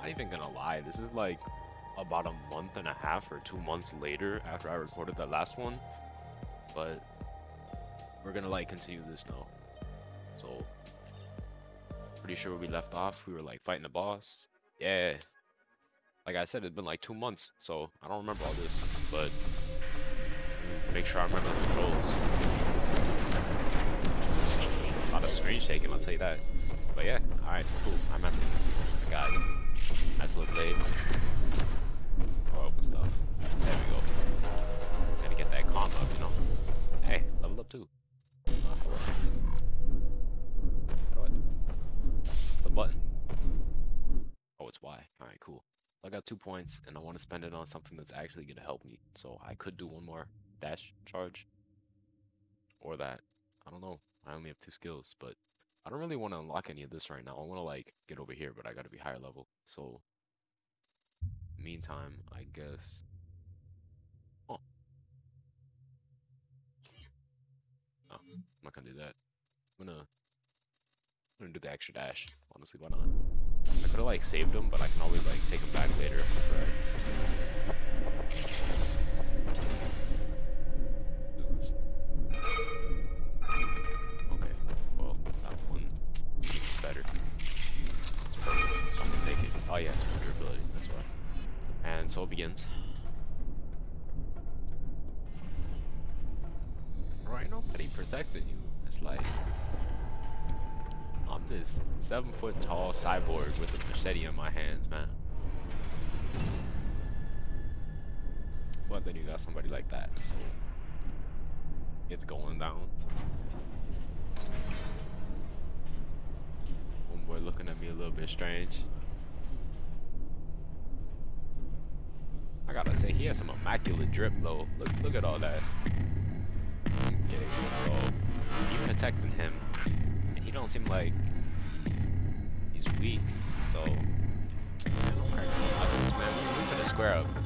Not even gonna lie, this is like about a month and a half or 2 months later after I recorded that last one, but we're gonna like continue this now. So pretty sure where we left off, we were like fighting the boss. Yeah, like I said, it's been like 2 months, so I don't remember all this, but make sure I remember the controls. A lot of screen shaking, I'll tell you that. But yeah, alright, cool, I remember. I got it. Nice little blade. Or open stuff. There we go. Gotta get that calm up, you know. Hey, level up too. How do What's the button? Oh, it's Y. Alright, cool. I got 2 points, and I want to spend it on something that's actually gonna help me. So I could do one more dash charge. Or that. I don't know. I only have 2 skills, but I don't really want to unlock any of this right now. I want to like get over here, but I gotta be higher level. So meantime, I guess. Oh, no, I'm not gonna do that. I'm gonna do the extra dash. Honestly, why not? I could have like saved them, but I can always like take them back later. Correct. What is this? Okay. Well, that one is better. It's perfect. So I'm gonna take it. Oh yeah, it's more durability. That's why. And so it begins. Right, nobody protecting you. It's like I'm this 7-foot tall cyborg with a machete in my hands, man. But then you got somebody like that, so it's going down. Homeboy looking at me a little bit strange. I gotta say, he has some immaculate drip though. Look at all that. Okay, so you protecting him, and he don't seem like he's weak. So man, I'm cracking up about this, man. We finna square up.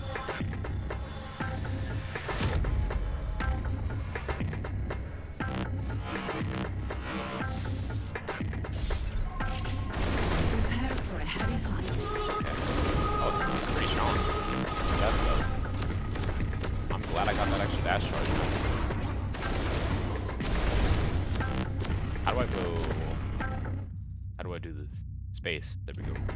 Prepare for a heavy fight. Okay. Oh, this is pretty strong. That's I'm glad I got that extra dash charge. How do I go? How do I do this? Space. There we go.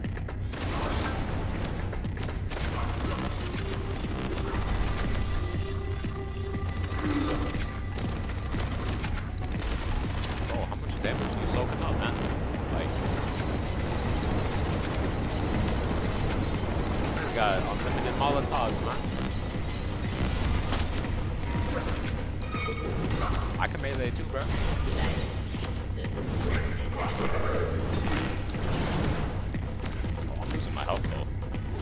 Oh, how much damage are you soaking up, man? Like, this got unlimited Molotovs, man. I can melee too, bro. Oh, I'm losing my health though.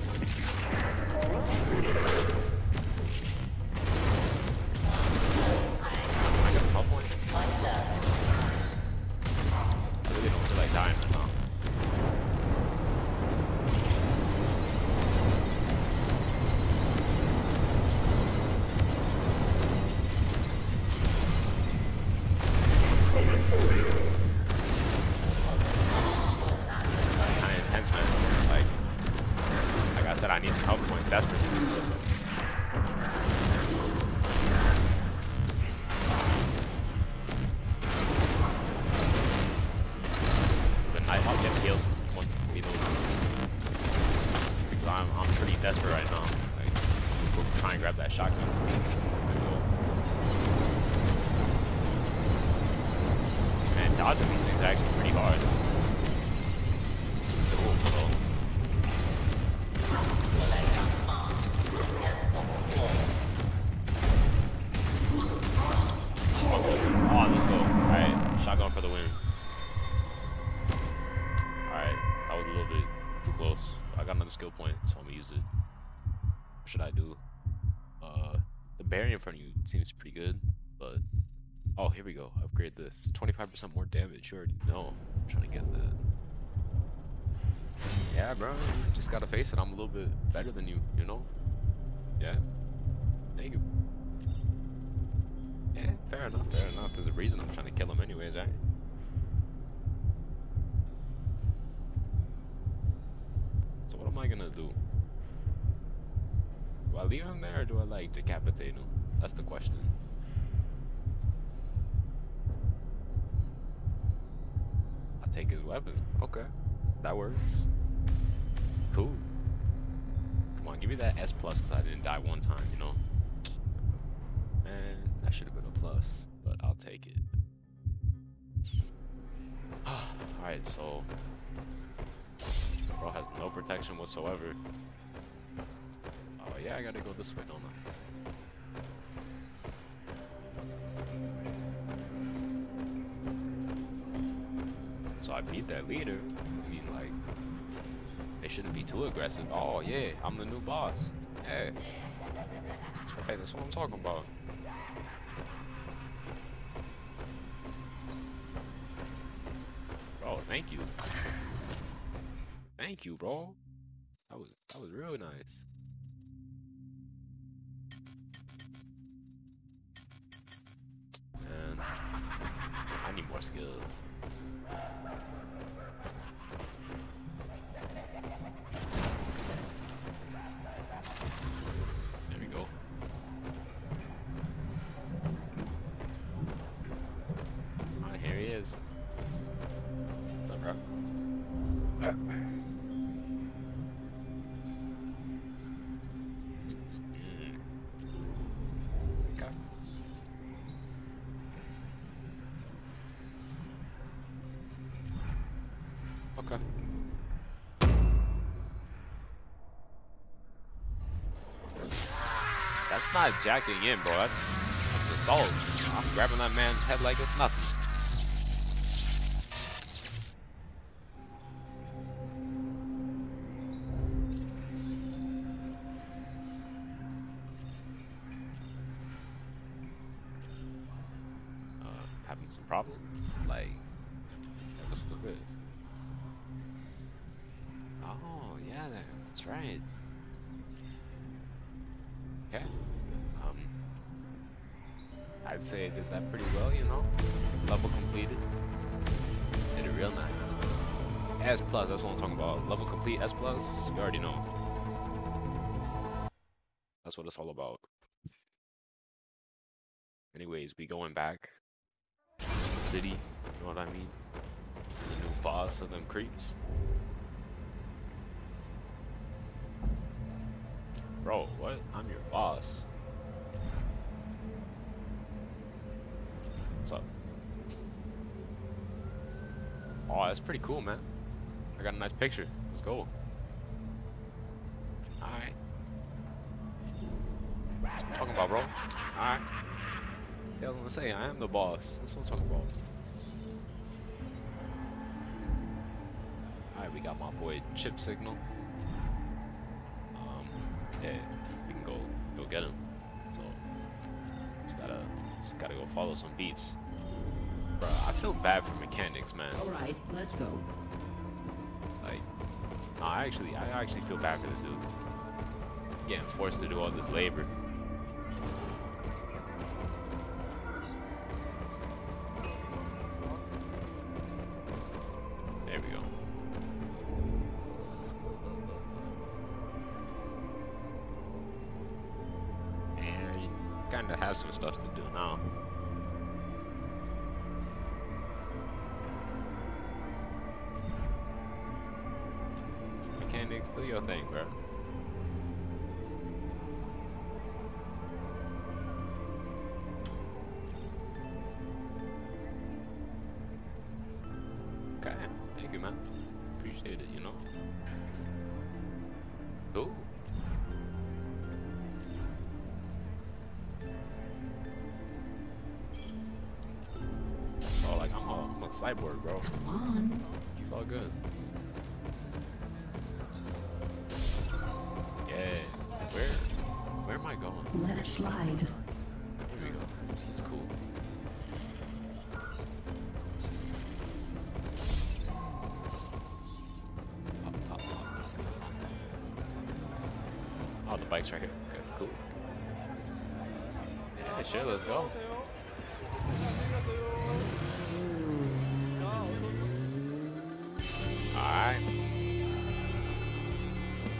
I got some health points. I really don't feel like dying right now. Kinda intense, man. Like I said, I need some health points desperately. But Nighthawk get heals once we lose. Because I'm pretty desperate right now. Like, we'll try and grab that shotgun. Man, dodging these things is actually pretty hard. Oh, let's go. Alright, shotgun for the win. Alright, that was a little bit too close. I got another skill point, so I'm gonna use it. What should I do? The barrier in front of you seems pretty good, but... Oh, here we go. Upgrade this. 25% more damage, you already know. I'm trying to get that. Yeah, bro, you just gotta face it. I'm a little bit better than you, you know? Yeah. Thank you. Yeah, fair enough, fair enough. There's a reason I'm trying to kill him anyways, right? So what am I gonna do? Do I leave him there or do I like decapitate him? That's the question. I'll take his weapon. Okay. That works. Cool. Come on, give me that S plus because I didn't die one time, you know? Man, that should have been a plus, but I'll take it. Alright, so bro has no protection whatsoever. Oh yeah, I gotta go this way, don't I? So I beat that leader. I mean, like, they shouldn't be too aggressive. Oh yeah, I'm the new boss. Hey, that's right, that's what I'm talking about. Bro, thank you. Thank you, bro. That was real nice. Man, I need more skills. There we go. Ah, here he is. What's up, bro? Okay. That's not jacking in, bro. That's assault. I'm grabbing that man's head like it's nothing. Having some problems? Like, this was good. Oh, yeah, that's right. Okay. I'd say I did that pretty well, you know? Level completed. Did it real nice. S plus, that's what I'm talking about. Level complete, S plus, you already know. That's what it's all about. Anyways, we going back to the city, you know what I mean? The new boss of them creeps. Bro, what? I'm your boss. What's up? Oh, that's pretty cool, man. I got a nice picture. Let's go. Alright. That's what I'm talking about, bro. Alright. Yeah, I was gonna say, I am the boss. That's what I'm talking about. Alright, we got my boy Chip Signal. Yeah, we can go get him. So just gotta go follow some beeps. Bro, I feel bad for mechanics, man. All right, let's go. Like, no, I actually feel bad for this dude. Getting forced to do all this labor. There we go. Kinda has some stuff to do now. Mechanics, do your thing, bro. Okay, thank you, man. Appreciate it, you know. Cool. Cyborg, bro. Come on. It's all good. Yeah. Where am I going? Let it slide. There we go. That's cool. Up. Oh, the bike's right here. Good, cool. Yeah, sure, let's go. Alright.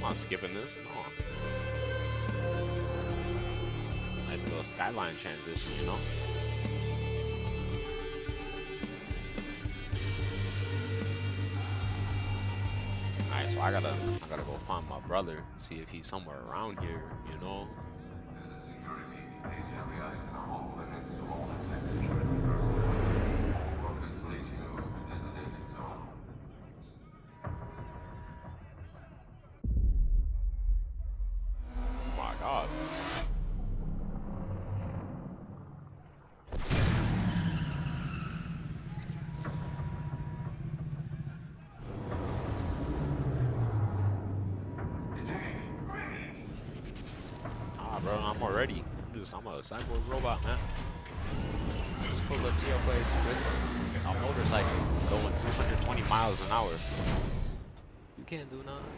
not skipping this. No. Nice little skyline transition, you know? Alright, so I gotta go find my brother, see if he's somewhere around here, you know? Bro, I'm already. I'm a cyborg robot, man. Just pulled up to your place with a motorcycle going 220 miles an hour. You can't do nothing.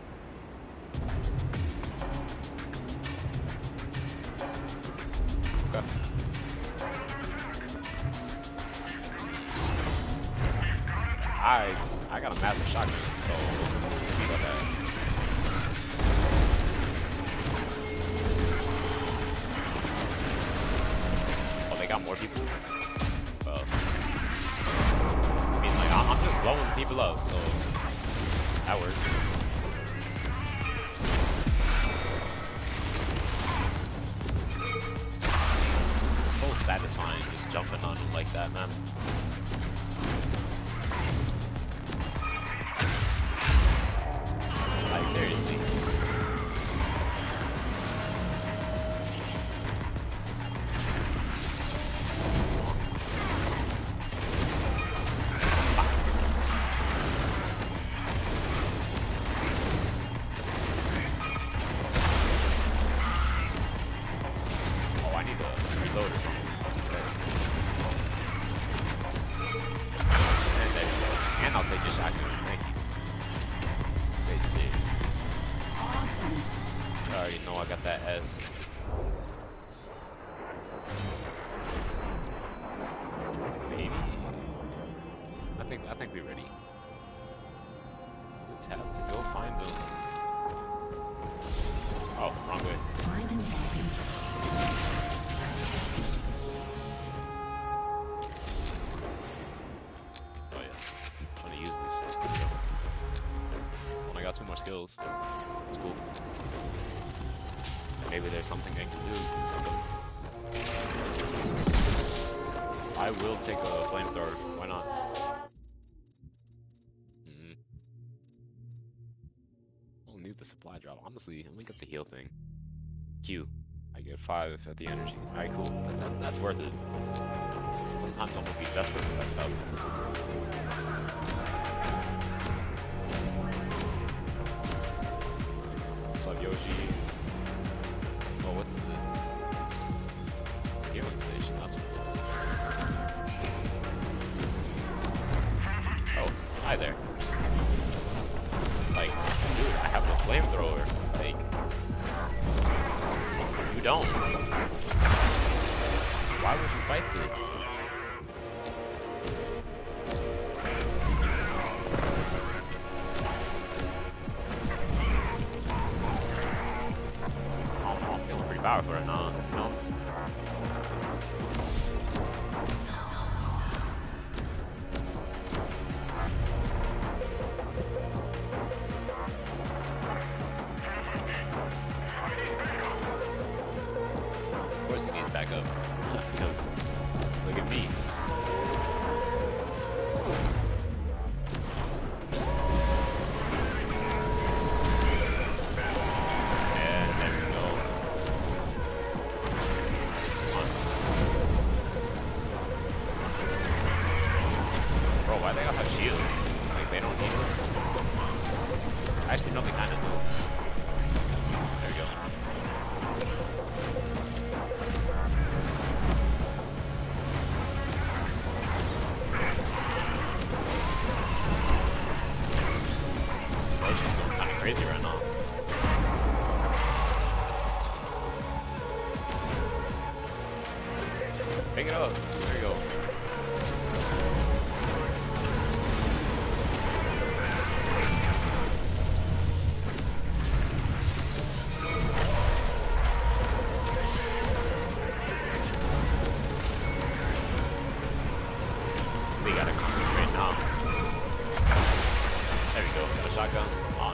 Okay. I got a massive shotgun, so let's see about that. Got more people. Well, I mean, like, I'm just blowing people up, so that works. It's so satisfying just jumping on them like that, man. Like, seriously. I think we're ready. Tab to go find them. Oh, wrong way. Find and copy. Oh yeah. I'm gonna use this. When I got 2 more skills. It's cool. Maybe there's something I can do. I will take a flamethrower. Why not? The supply drop. Honestly, let me get the heal thing. Q. I get 5 at the energy. Alright, cool. That's worth it. Sometimes I'm gonna be desperate for that stuff. What's up, Yoshi? Oh, what's this? Scaling station. That's what it is. Oh, hi there. Like, dude, I have a flamethrower. Like, you don't. Why would you fight this? I don't know, I'm feeling pretty powerful right now, you know? Back up because look at me. Yeah, there we go. Come on. Bro, why they got the shields? Like they don't need it. Actually, no, they kind of do. There we go. Crazy right now. Pick it up. There you go.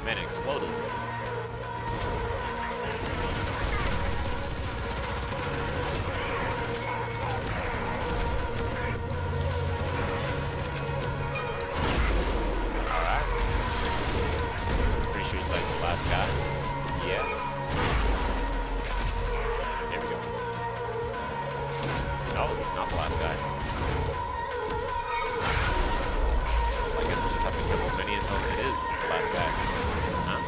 Man, it exploded. Alright. Pretty sure he's like the last guy. Yeah. There we go. No, he's not the last guy. I guess we just have to kill as many until it is the last guy. Huh?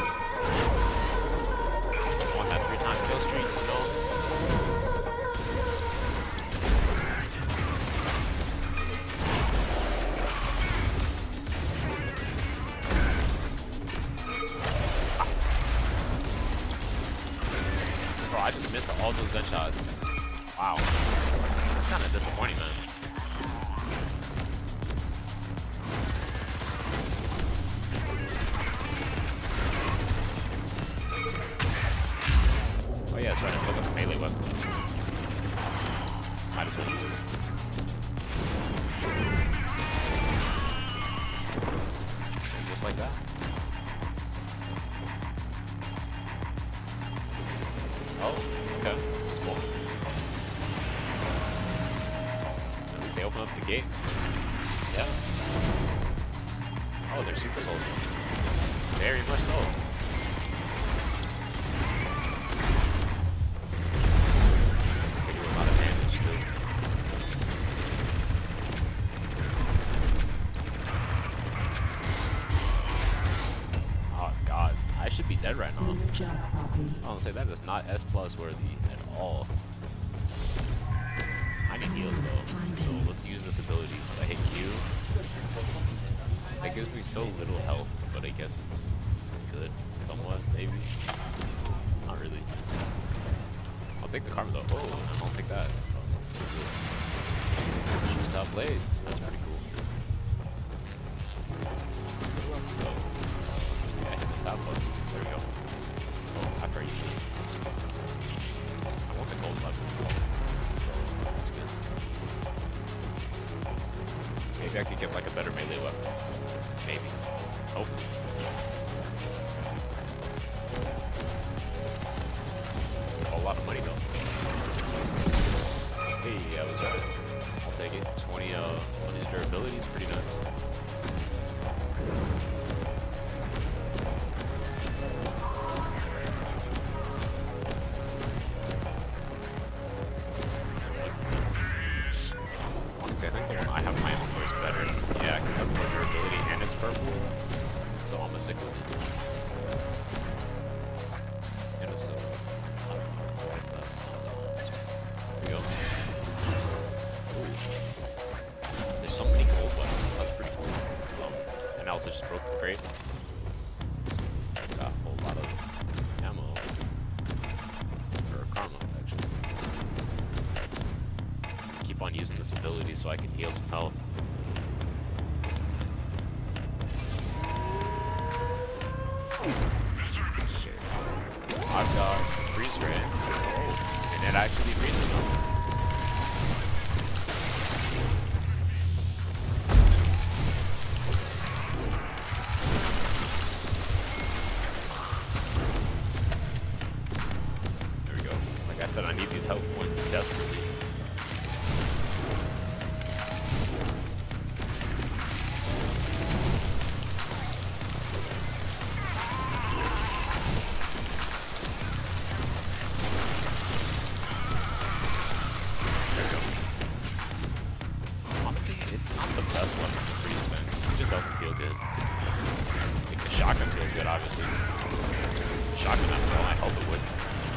On that 3-time kill streak still. Bro, I just missed all those gunshots. Wow. That's kind of disappointing, man. Oh yeah, that's right, I still got the melee weapon. Might as well use it. And just like that. Oh, okay. That's cool. At least they open up the gate. Yeah. Oh, they're super soldiers. Very much so. They do a lot of damage too. Oh god, I should be dead right now. Good job, Poppy. I'll say that is not S+ worthy at all. I need heals though, so let's use this ability. I hit Q. That gives me so little health, but I guess it's good, somewhat, maybe. Not really. I'll take the karma though. Oh, I'll take that. Shoots out blades. That's pretty cool. Oh. Yeah, I hit the top button. There we go. Oh, after I use this. I want the gold button. That's good. Maybe I could get like a better melee weapon. Maybe. Oh. A lot of money though. Hey, I was right. I'll take it. 20 durability is pretty nice. Honestly, I think the one I have my inventory is better. Yeah, I can have more durability and it's purple. So I'm gonna stick with it. And it's there we go. Ooh. There's so many gold weapons, that's pretty cool. And I also just broke the crate. So I got a whole lot of ammo. Or karma, actually. Keep on using this ability so I can heal some health. I've got freeze grenade. And it actually freezes them. There we go. Like I said, I need these health points desperately. It's not the best weapon for freeze thing. It just doesn't feel good. Like the shotgun feels good, obviously. The shotgun, after all, I hope it would.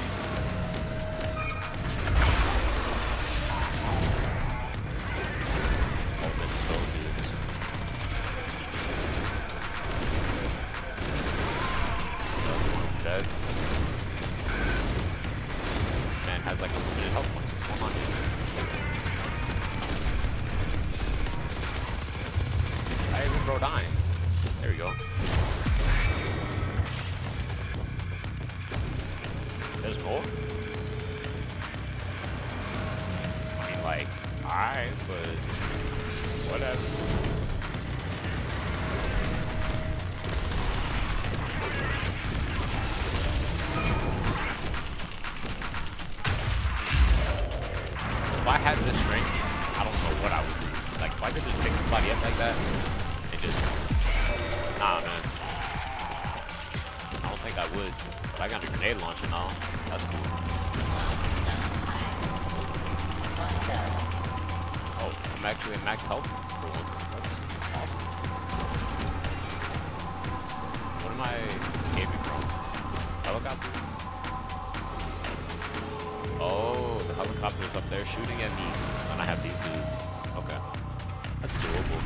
Oh, but those dudes. That's one dead. Man has like unlimited health points. What's going on here? I even bro dying. There we go. There's more? I mean, like, alright, but whatever. would. But I got a grenade launcher now. That's cool. Oh, I'm actually at max health for once. That's awesome. What am I escaping from? Helicopter? Oh, the helicopter's up there shooting at me. And I have these dudes. Okay. That's doable.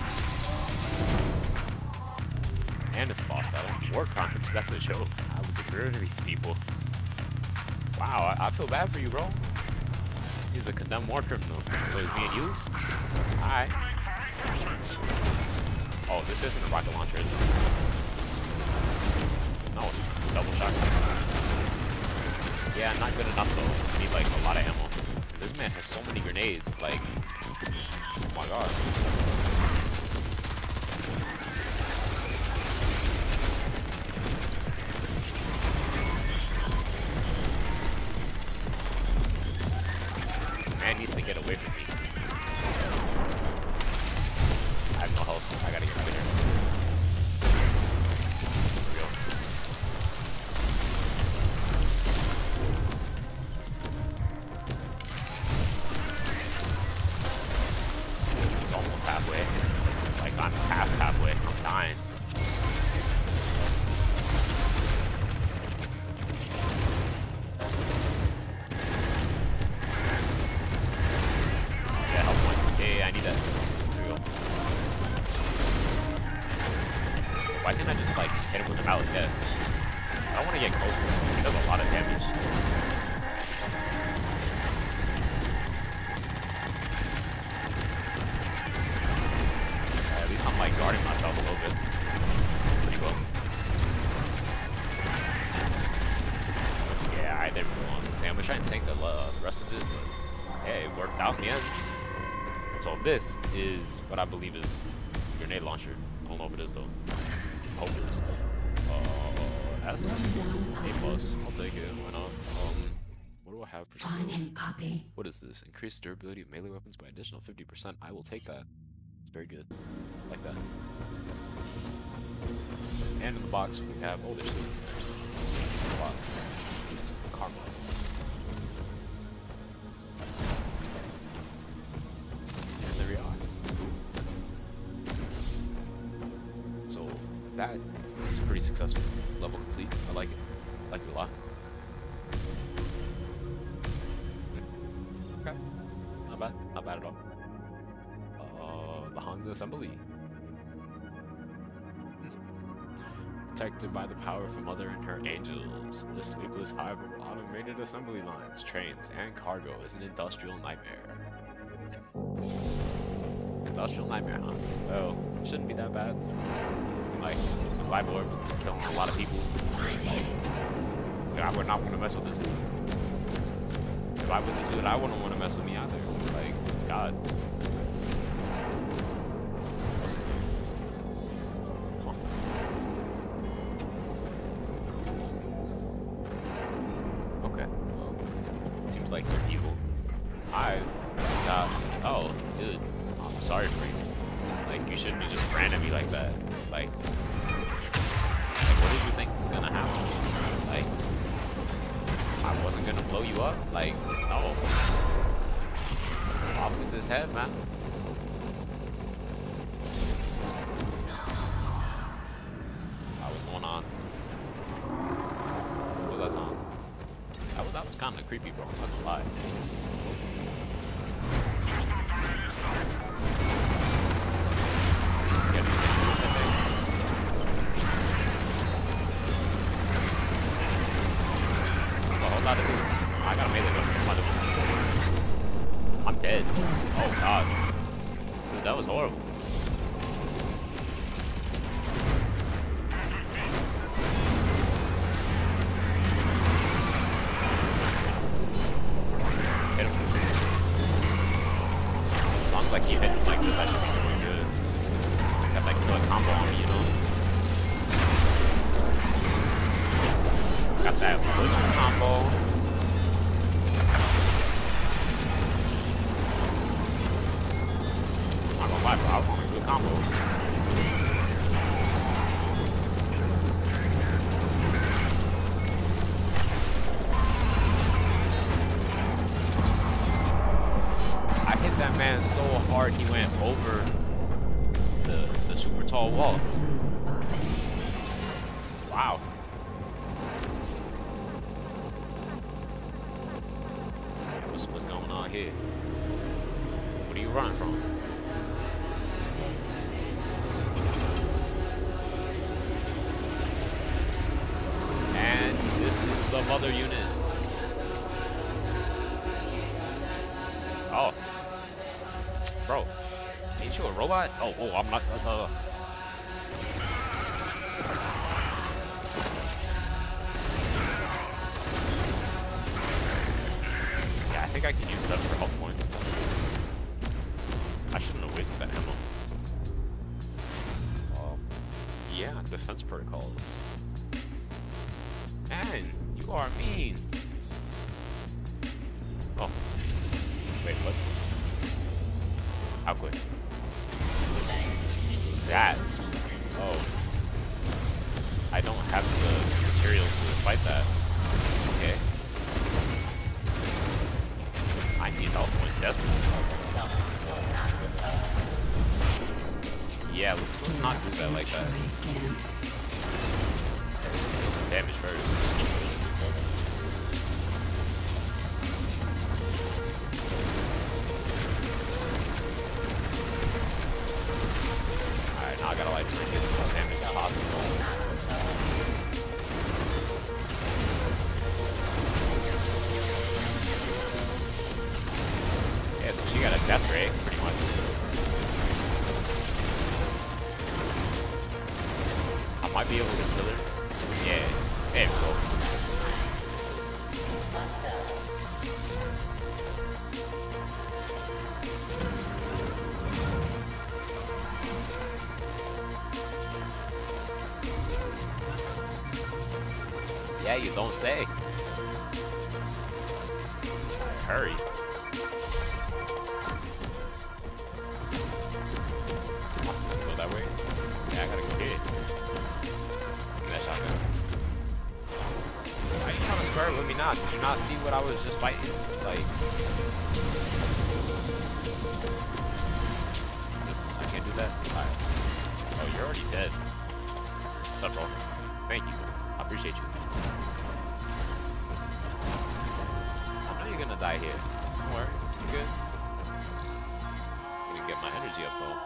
And it's a boss battle. War crimes, that's a joke. I was the third of these people. Wow, I feel bad for you, bro. He's a condemned war criminal, so he's being used? Alright. Oh, this isn't a rocket launcher, is it? No, double shotgun. Yeah, not good enough though. Need like a lot of ammo. This man has so many grenades, like, oh my god. Man needs to get away from me. I have no health. I gotta get out of here. Real. It's almost halfway. Like, I'm past halfway. I'm dying. I need that. There we go. Why can't I just like hit him with a mallet death? I don't want to get close to him. He does a lot of damage. At least I'm like guarding myself a little bit. Pretty cool. Yeah, alright, there we go. See, I'm gonna try and take the rest of it, but hey, it worked out in the end. So this is what I believe is a grenade launcher. I don't know if it is though. I hope it is. S? A plus. I'll take it. Why not? What do I have for skills? What is this? Increased durability of melee weapons by additional 50%. I will take that. It's very good. Like that. And in the box we have, oh, there's the box. Karma. There we are. So that is pretty successful. Level complete. I like it. I like it a lot. Okay. Not bad. Not bad at all. The Hansa Assembly. Protected by the power of Mother and her angels, the sleepless hive of automated assembly lines, trains, and cargo is an industrial nightmare. Industrial nightmare, huh? Well, shouldn't be that bad. Like, a cyborg killing a lot of people. Like, I would not want to mess with this dude. If I was this dude, I wouldn't want to mess with me either. Like, God. Okay. Well, seems like they're evil. Oh, dude. I'm sorry for you. Like, you shouldn't be just branding me like that. Like, what did you think was gonna happen? Like, I wasn't gonna blow you up? Like, no. Off with his head, man. What's going on? What was that song? That was kind of creepy, bro. I'm not gonna lie. A lot of dudes. I got a melee weapon. I'm dead. Oh god. Dude, that was horrible. Hit him. As long as I keep hitting like this, I should be doing good. Got like a combo on me, you know? Got that glitch combo. I'm not gonna lie, bro. I was on a good combo. wall. Wow. What's going on here? What are you running from? And this is the mother unit. Oh. Bro. Ain't you a robot? Oh, I'm not. Yeah, I think I can use that for health points. I shouldn't have wasted that ammo. Yeah, defense protocols. Man, you are mean. Oh. Wait, what? How quick? That. Oh. I don't have the materials to fight that. Okay. I need health points desperately. Yeah, let's not do that like that. Deal some damage first. Alright, now I gotta like get the most damage possible. Yeah, so she got a death ray, pretty much. I might be able to kill her. Yeah, there we go. Yeah, you don't say. Hurry. Am I supposed to go that way? Yeah, I gotta go get it. Give me that shotgun. Why are you trying to square it with me now? Did you not see what I was just fighting? Like... I can't do that? Alright. Oh, you're already dead. What's up, bro? Thank you. I appreciate you. I know you're gonna die here. Don't worry. You good? I'm gonna get my energy up, though.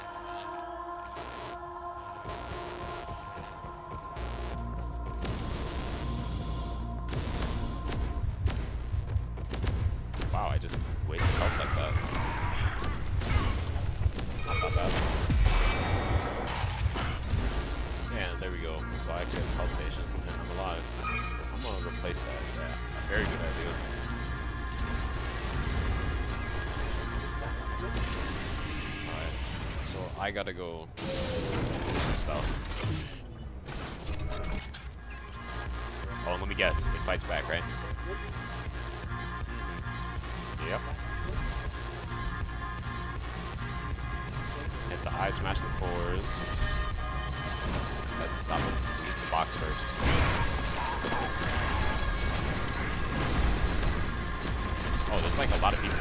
Wow, I just wasted health like that. Not that bad. Yeah, there we go. So I actually have a health station, and I'm alive. I'm gonna replace that. Yeah, very good idea. Alright, so I gotta go do some stuff. Oh, and let me guess. It fights back, right? Yep. Hit the eye, smash the cores. That would eat the box first. Oh, there's like a lot of people.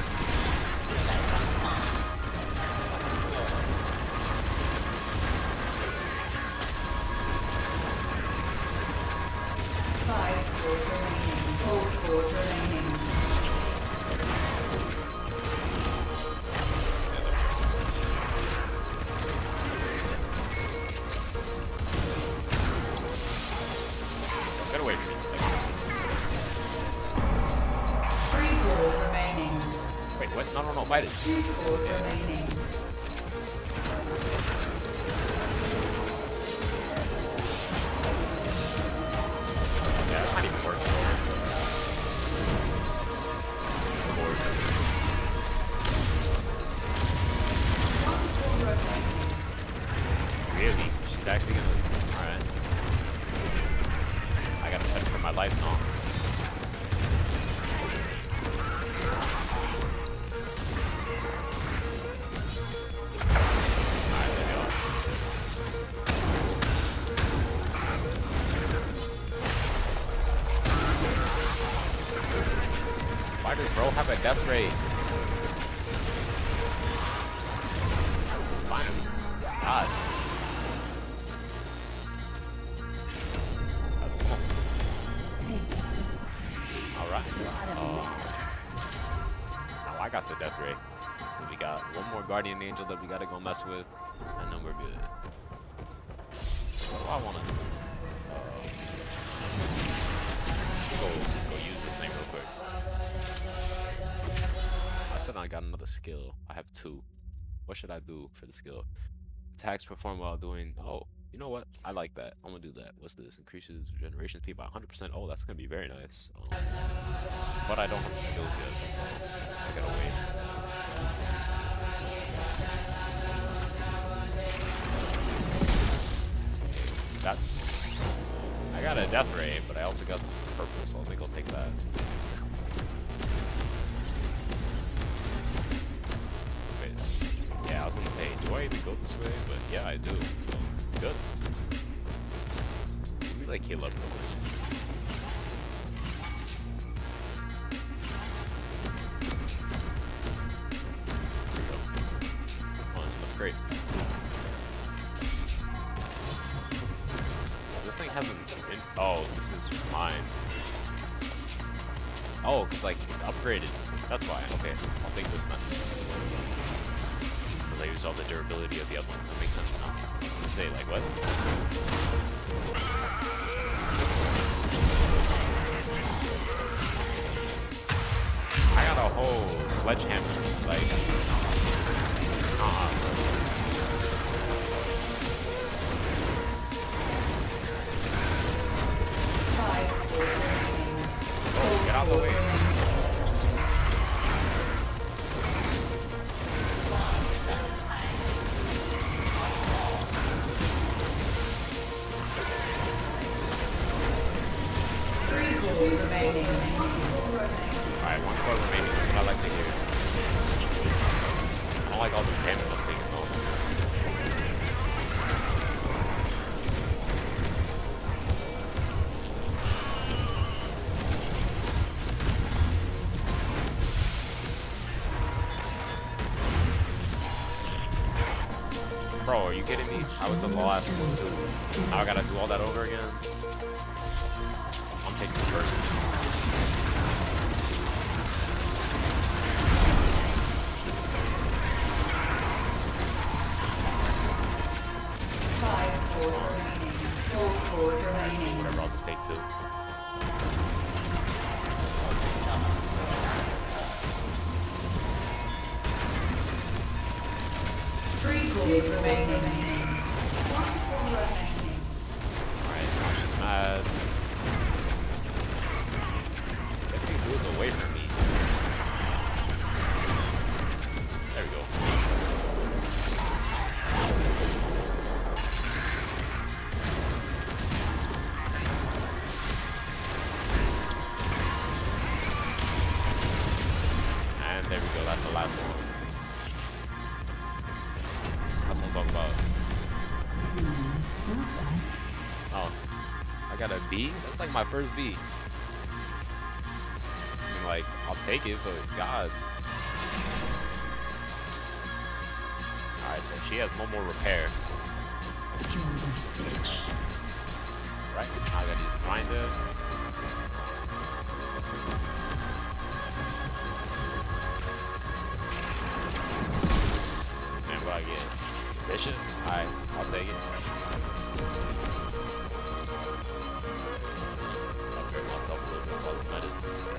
Get away from me. Wait, what? No, fight it. 2 cores remaining. Yeah, it's not even working. Really? She's actually gonna... Alright. I gotta fight for my life now. Alright, there we go. Why does bro have a death rate? Finally. God. got the Death Ray. So we got one more Guardian Angel that we gotta go mess with, and then we're good. So I wanna go use this thing real quick. I said I got another skill. I have 2. What should I do for the skill? Attacks perform while doing. Oh, you know what? I like that. I'm gonna do that. What's this? Increases regeneration speed by 100%. Oh, that's gonna be very nice. But I don't have the skills yet, so I gotta wait. I got a Death Ray, but I also got some purple, so I think I'll take that. Wait, yeah, I was gonna say, do I even go this way? But yeah, I do, so good. We like heal up real quick. There we go. Oh, this looks great. This thing hasn't been. Oh, this is mine. Oh, cause like it's upgraded. That's why. Okay, I'll take this then. Cause I used all the durability of the other one. That makes sense now. I was gonna say like what? I got a whole sledgehammer. Like, get out of the way. Alright, 1 core remaining. That's what I like to hear. I don't like all the damage I'm taking though. Bro, are you kidding me? I was the last one too. Now I gotta do all that over again. I'm taking the first one. Whatever, I'll just take 2. Alright, now she's mad. That thing moves away from me. There we go. And there we go, that's the last one. That's what I'm talking about. Oh, I got a B? That's like my first B. I mean, like, I'll take it, but God. Alright, so she has one more repair. Right, now I gotta use Grinder. And what I get? Bishop? Alright, I'll take it. Upgrade myself a little bit while I'm at it.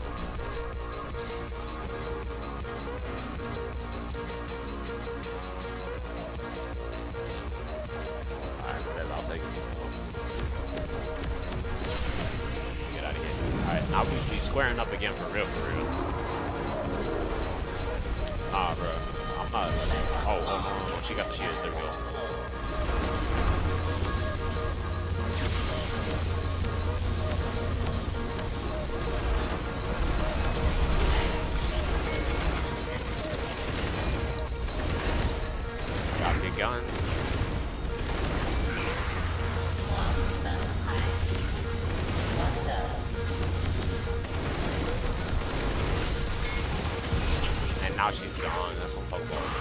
Alright, whatever, I'll take it. Get out of here. Alright, now we'll be squaring up again for real, for real. Nah, bro. I'm not. Oh, no. She got the shield. There we go. Got big guns. And now she's gone. That's what I'm talking about.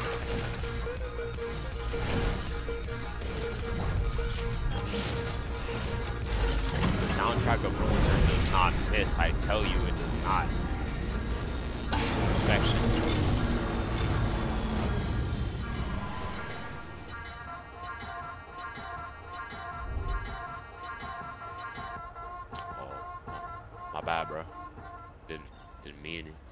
The soundtrack of Berserk does not miss. I tell you, it does not. perfection. Oh, my bad, bro. Didn't mean it.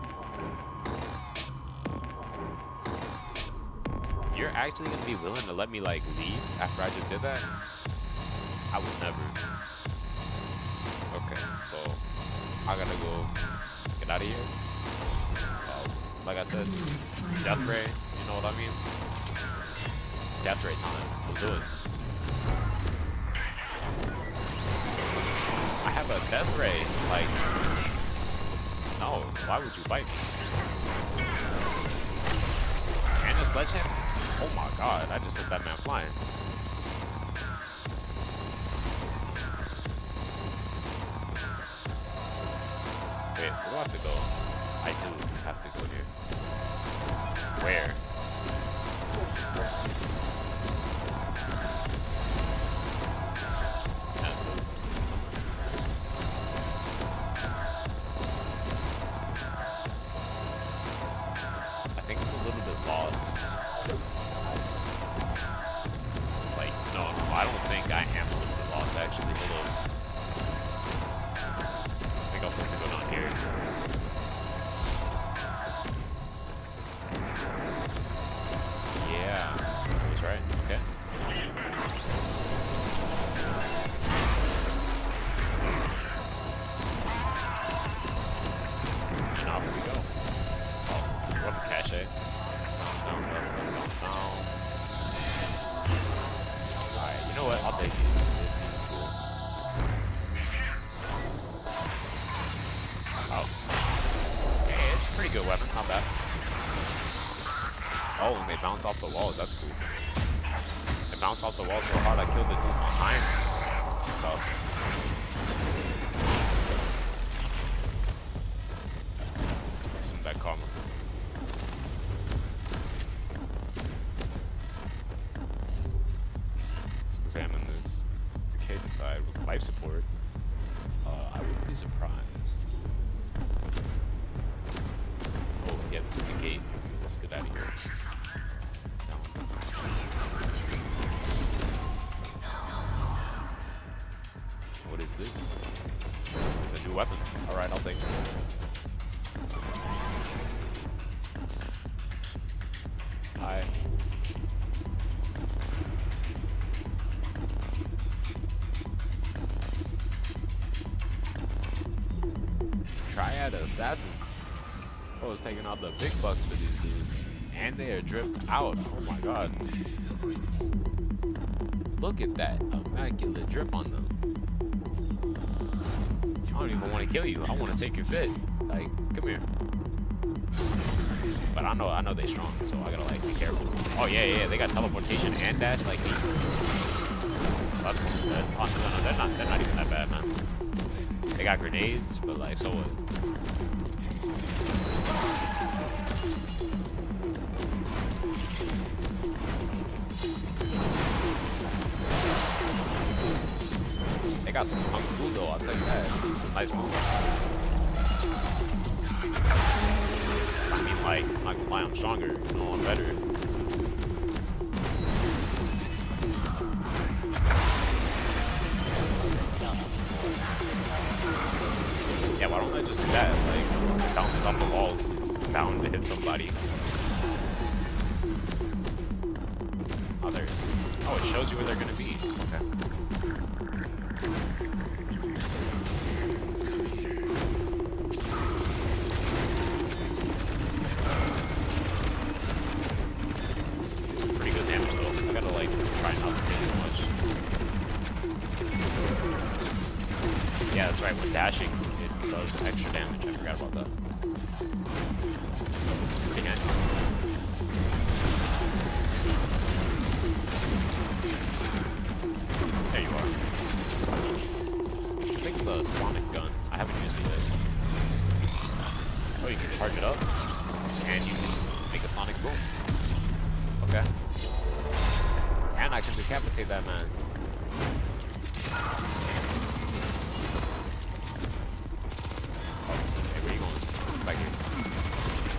You're actually gonna be willing to let me like leave after I just did that? I would never. Okay, so I gotta go get out of here. Like I said, death ray, you know what I mean? It's death ray time. Let's do it. I have a death ray. Like, no, why would you bite me? And a sledgehammer? Oh my god, I just sent that man flying. Wait, where do I have to go? I do have to go here. Where? That says somewhere. I think I'm a little bit lost. Like, no, I don't think I am a little bit lost actually. Hold on. I think I'm supposed to go down here. Yeah, I was right. Okay. And off we go. Oh, what a cache. Down. Alright, you know what? I'll take it. It seems cool. Oh. Hey, it's a pretty good weapon. Not bad. Oh, and they bounce off the walls. That's cool. They bounce off the walls so hard I killed the dude behind and stuff. Some bad karma. Let's examine this. It's a cave inside with life support. I wouldn't be surprised. Oh, yeah, this is a gate. Let's get out of here. What is this? It's a new weapon. Alright, I'll take it. Hi. Triad Assassins. Oh, it's taking out the big bucks for these dudes. And they are dripped out. Oh my god. Look at that immaculate drip on them. I don't even want to kill you. I want to take your fit. Like, come here. But I know they're strong, so I gotta like be careful. Oh yeah, they got teleportation and dash like me. That's good. Oh no, they're not even that bad, man. They got grenades, but like, so what? They got some kung fu though, I'll tell you that. Some nice moves. I mean, like, I'm not gonna lie, I'm stronger. You know, I'm better. Yeah, why don't I just do that? Like, bounce it off the walls, bound to hit somebody. Oh, there. Oh, it shows you where they're gonna be. Okay. Some pretty good damage though. I gotta like try not to take too much. Yeah, that's right. With dashing, it does extra damage. I forgot about that. So it's pretty handy. There you are. I think the sonic gun. I haven't used it yet. Oh, you can charge it up, and you can make a sonic boom. Okay. And I can decapitate that man. Hey, where you going? Back here.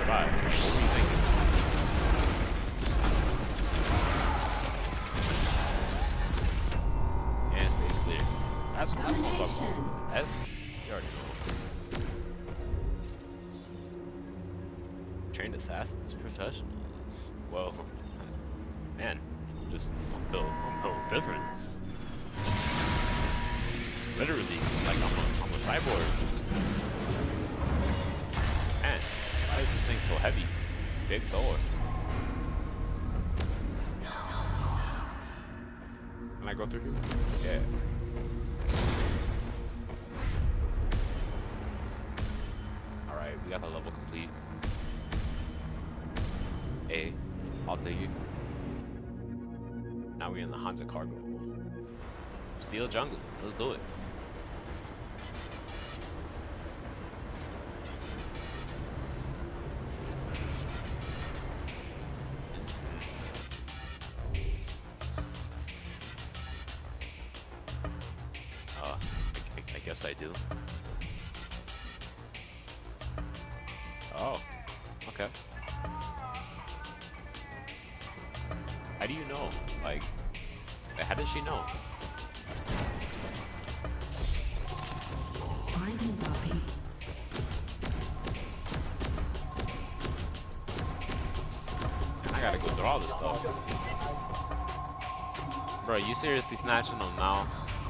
survive. What were you thinking? And space clear. That's what I'm talking about. That's, you already know. Trained assassins, professionals. Well, man, I'm built different. Literally, like I'm a cyborg. Man, why is this thing so heavy? Big Thor. Can I go through here? Yeah. Alright, we got the level complete. A, I'll take it. Now we're in the Hansa cargo. Steel jungle, let's do it. I guess I do. Oh, okay. How do you know? Like, how does she know? Find him, Bobby. I gotta go through all this stuff. Bro, you seriously snatching them now?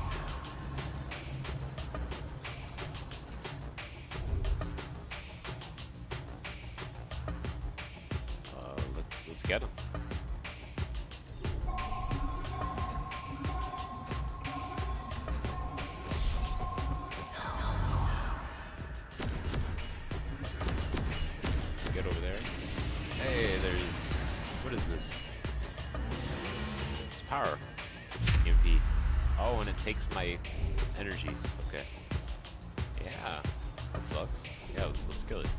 Let's get him. Get over there. Hey, there's, what is this? It's power. EMP. Oh, and it takes my energy. Okay. Yeah, that sucks. Yeah, let's kill it.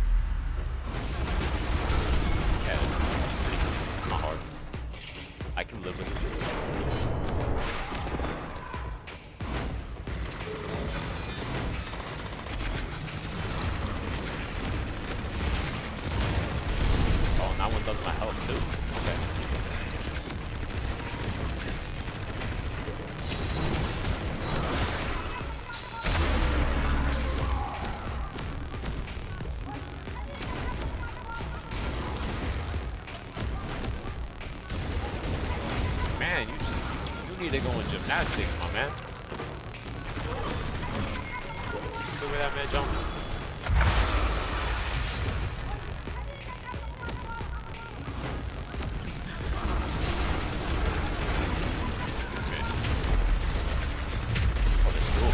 Yeah, pretty simple. It's not hard. I can live with it. Oh, and that one does my health too. Okay. Man, you need to go in gymnastics, my man. Just look at that man jump. Okay. Oh, that's cool.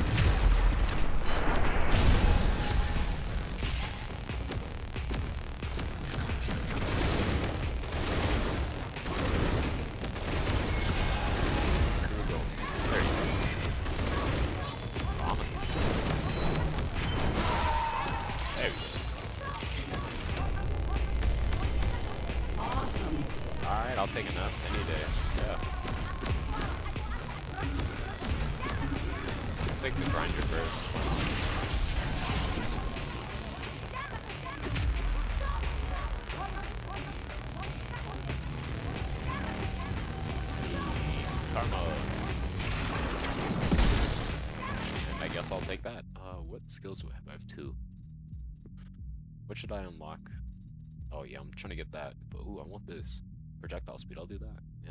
Alright, I'll take an S any day. Yeah. I'll take the grinder first. Karma. And I guess I'll take that. What skills do I have? I have 2. What should I unlock? Oh yeah, I'm trying to get that. But ooh, I want this. Projectile speed, I'll do that. Yeah.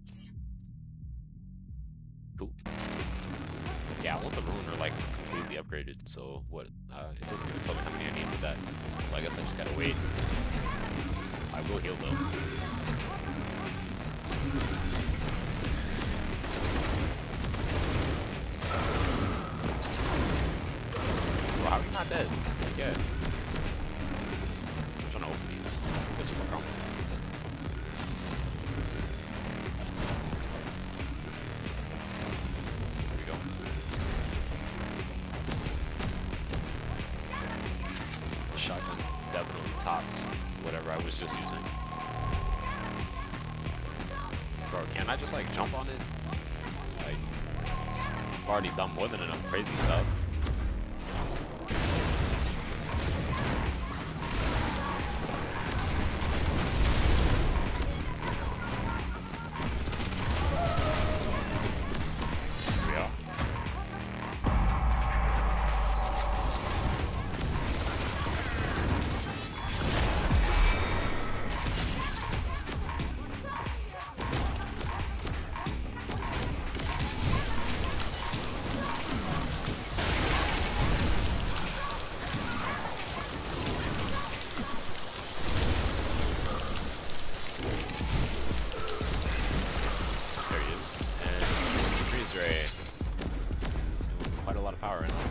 Cool. Yeah, I want the ruiner like completely upgraded. So what? It doesn't even tell me how many I need for that. So I guess I just gotta wait. I will heal though. Well, how are you not dead? Yeah. I'm trying to open these. I guess we're wrong. Shotgun definitely tops whatever I was just using. Bro, can I just like jump on it? Like, I've already done more than enough crazy stuff.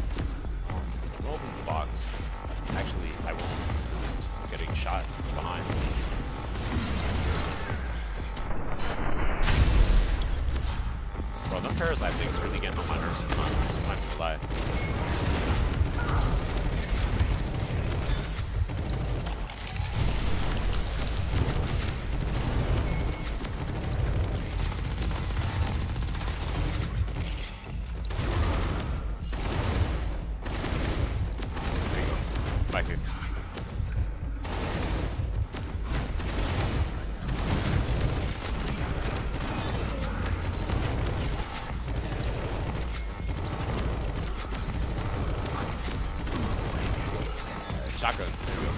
I'm gonna open this box. Actually, I won't. I'm getting shot behind. Bro, them parasite things really getting on my nerves sometimes. I'm not gonna lie. There you go. Back here. Shotgun. There we go.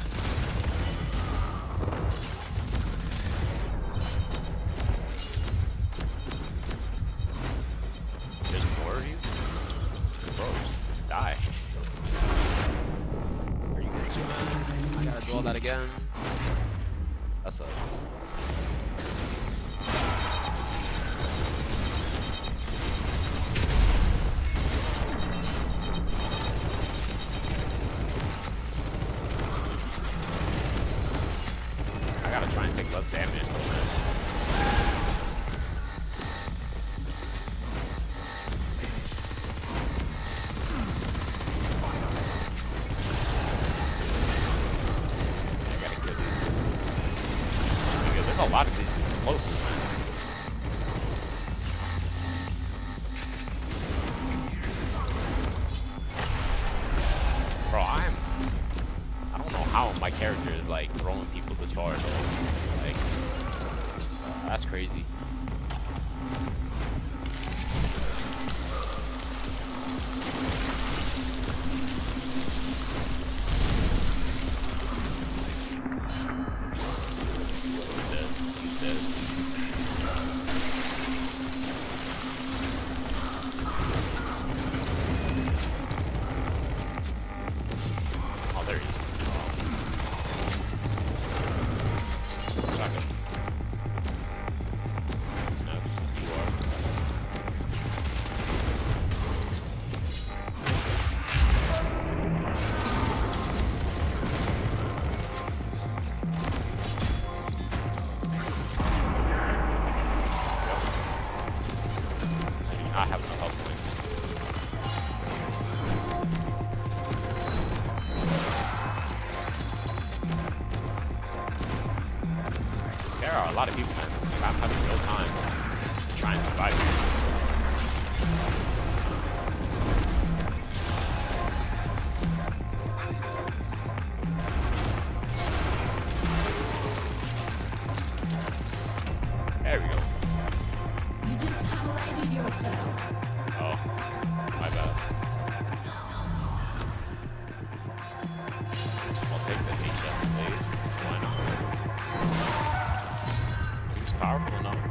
There's more of you? Bro, just die. Are you kidding me, man? I gotta do all that again. That sucks. I gotta try and take less damage though, man. I gotta kill these dudes. Because there's a lot of these explosives, man. Bro, I don't know how my character is like throwing people this far though. Like, that's crazy. He's dead. He's dead. Oh, there he is. Shotgun. Snaps. You are. I do not have enough health points. There are a lot of people, man. Like, I'm having no time to try and survive here. There we go. You just highlighted yourself. Oh, my bad. I'll take this HF blade. Why not? Seems powerful enough.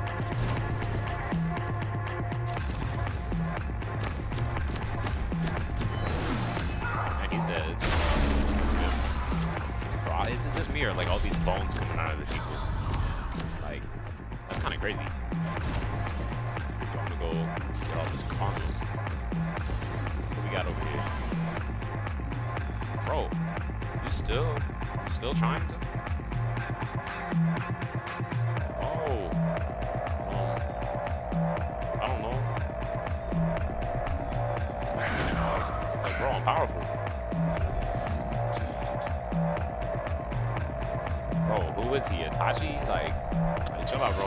And he's dead. That's good. Bro, is it just me or like all these bones coming out of the people? Like, that's kind of crazy. I'm gonna go get all this karma. What we got over here? Bro, you still trying to? Oh. I don't know. Like, bro, I'm powerful. Bro, who is he? Itachi? Like, chill out, bro.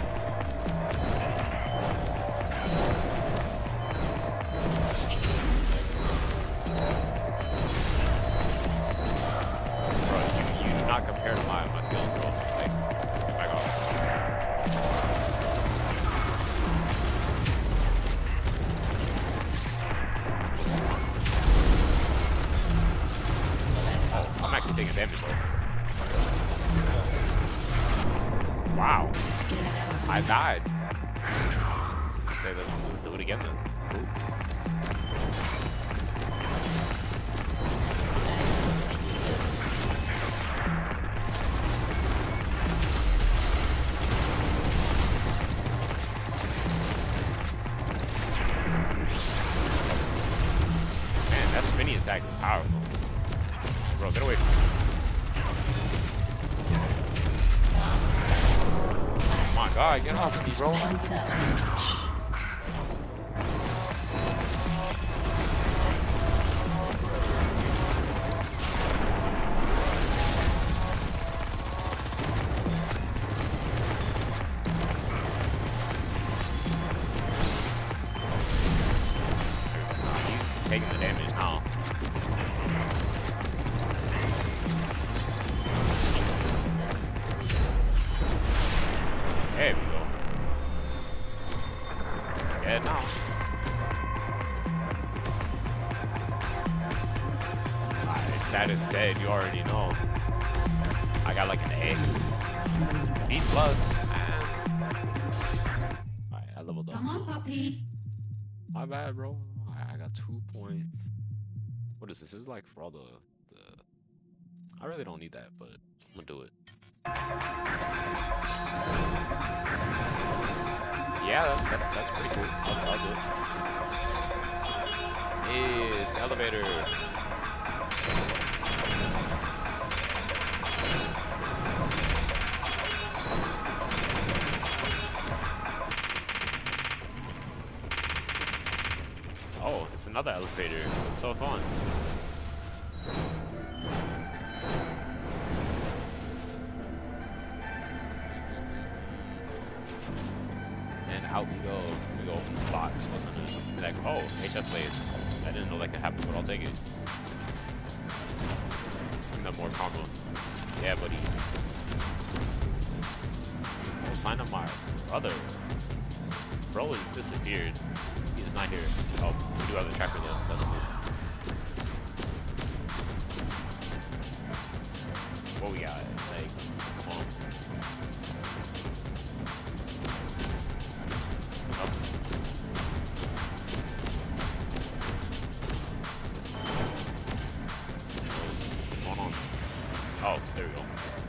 Bro, you do not compare to my field, bro. Like, get back off. Oh, I'm actually taking damage though. Wow. I died. Say let's do it again then. Ooh. Any attack is powerful. Bro, get away from me. Oh my god, get off me, bro. Taking the damage now. There we go. Yeah, now. Alright, status dead, you already know. I got like an A. B plus. Alright, I leveled up. Come on, puppy. My bad, bro. I got 2 points. What is this? This is like for all the... I really don't need that, but I'm gonna do it. Yeah, that's pretty cool. I'll do it. Is the elevator. Oh, it's another elevator. It's so fun. And out we go. We go open this box. Wasn't it? Like, oh, HS blade. I didn't know that could happen, but I'll take it. Give them more karma. Yeah, buddy. Oh, sign up my brother. Bro has disappeared. He is not here. Oh, we do have the tracker gems. That's cool. What we got? Like, come on. Oh. What's going on? Oh, there we go.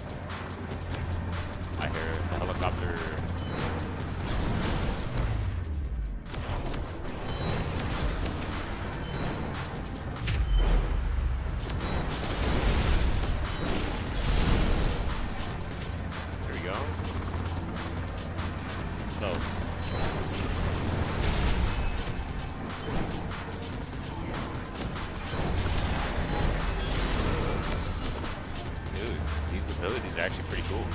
I hear the helicopter. Abilities are actually pretty cool.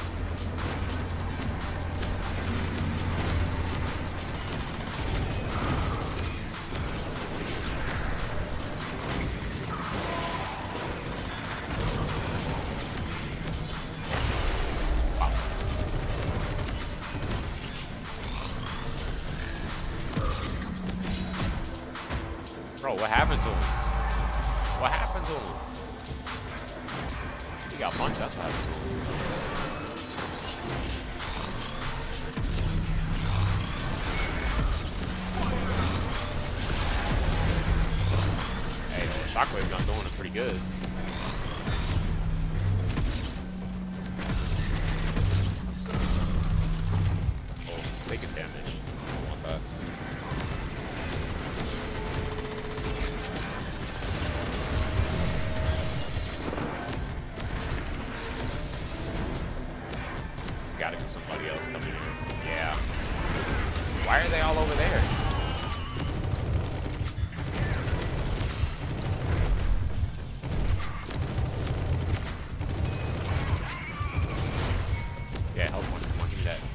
Wow. Bro, what happened to him? What happened to him? He got punched, that's what happened to him. Hey, Shockwave's not doing it pretty good. Oh, taking damage. I don't want that. Gotta be somebody else coming in. Yeah. Why are they all over there? Yeah, help one. Come on, give me that.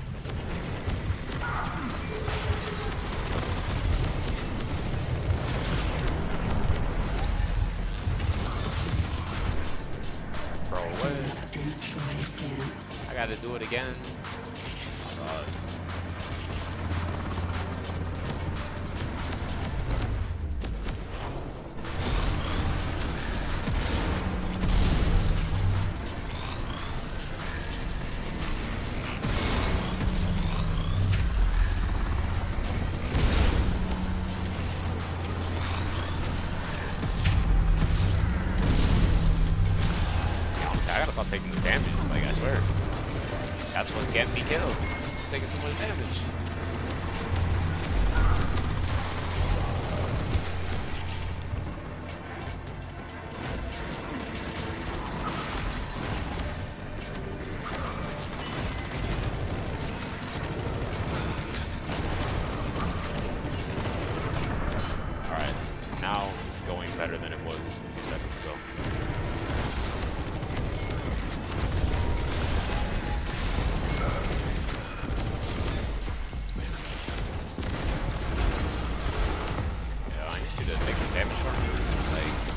Bro, what? I gotta do it again. I gotta stop taking the damage, like I swear. That's what's getting me killed. Taking too much damage. was a few seconds ago. Yeah, I need you to take some damage from me. Like,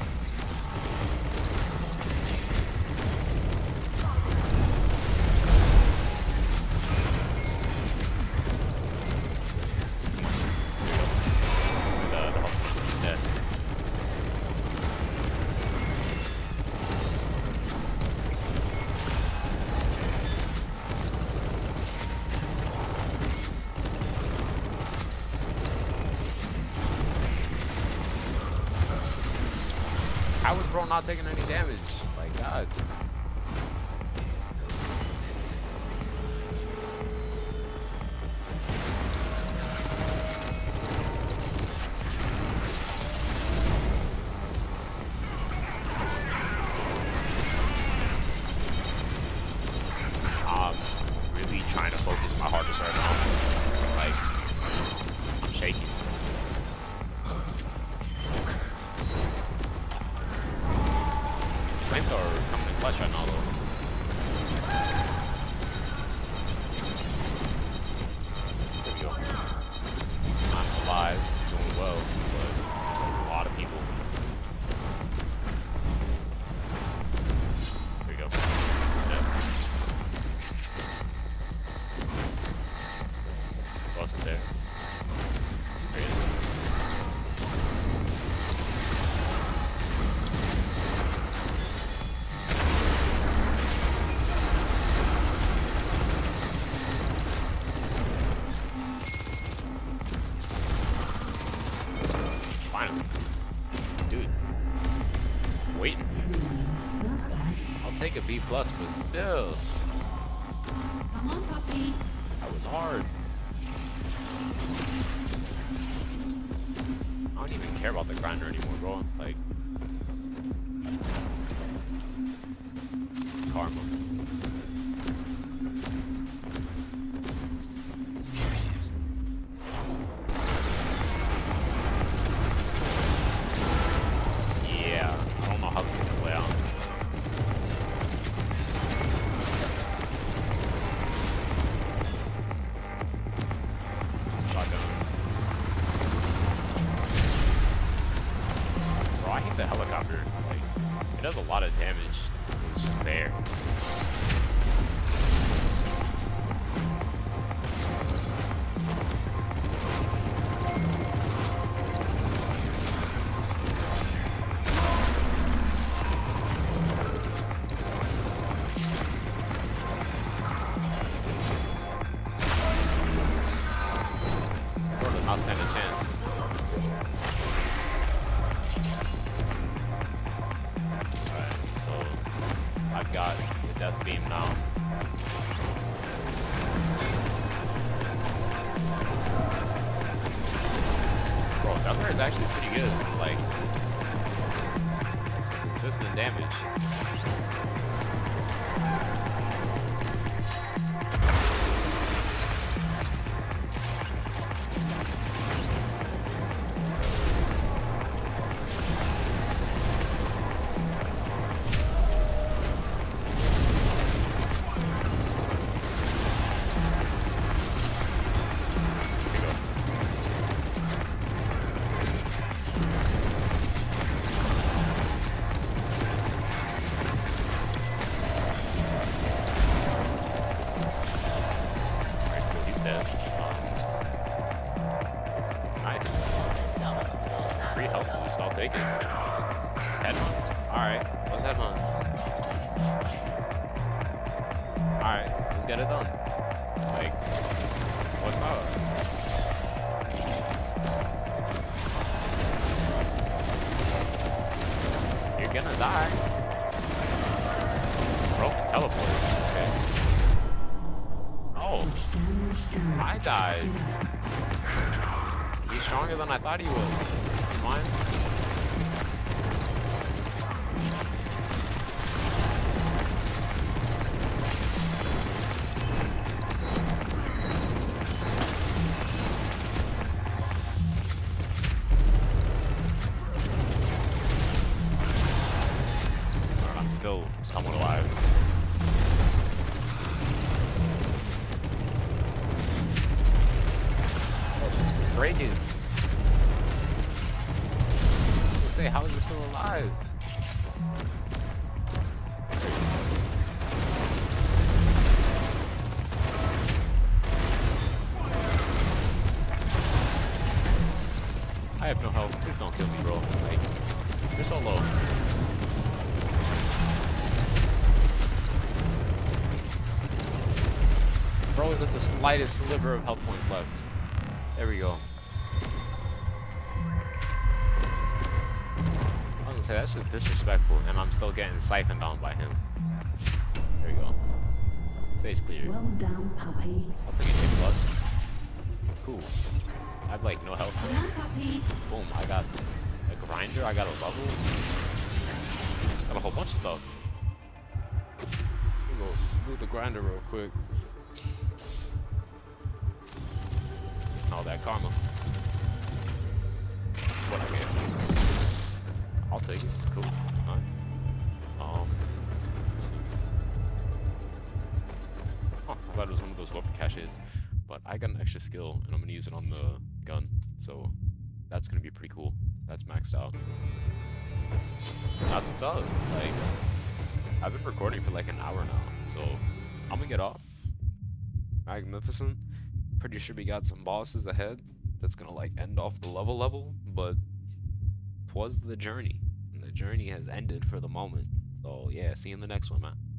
how is bro not taking any damage? Like, God. I'm really trying to focus my hardest right now. Like, I'm shaking. Flamethrower coming in clutch right now though. There we go. I'm alive, doing well, but a lot of people. There we go. Yep. Who else is there? There he is. Finally. Dude. Waiting. I'll take a B+, but still. Come on, puppy. That was hard. I don't even care about the grinder anymore, bro. Like, karma. Yeah, I don't know how this is gonna play out. Shotgun. Bro, I hate the helicopter. Like, it does a lot of damage. It's just there. Bro does not stand a chance. Alright, so I've got the death beam now. Bro, Gunner is actually pretty good. Like, some consistent damage. Here we go. Alright, cool, he's dead. Nice. Free health boost, I'll take it. Headhunt. Alright, what's headhunt? Alright, let's get it done. Like, what's up? You're gonna die. Bro, teleport. Okay. Oh, I died. He's stronger than I thought he was. Fine. still somewhat alive. Oh, this is breaking. I say, how is it still alive? I have no health. Please don't kill me, bro. Like, you're so low. Bro is at the slightest sliver of health points left. There we go. I was gonna say, that's just disrespectful, and I'm still getting siphoned on by him. There we go. Stage clear. Well done, puppy. I'll take a plus. Cool. I have like no health. Come on, puppy. Boom, I got a grinder, I got a level. Got a whole bunch of stuff. We'll go move the grinder real quick. Oh, that karma. What I get? I'll take it. Cool. Nice. What's this? Oh, I thought it was one of those weapon caches. But I got an extra skill, and I'm gonna use it on the gun. So that's gonna be pretty cool. That's maxed out. That's what's up. Like, I've been recording for like an hour now, so I'm gonna get off. Magnificent. Pretty sure we got some bosses ahead that's gonna like end off the level, but 'twas the journey, and the journey has ended for the moment. So yeah, see you in the next one, man.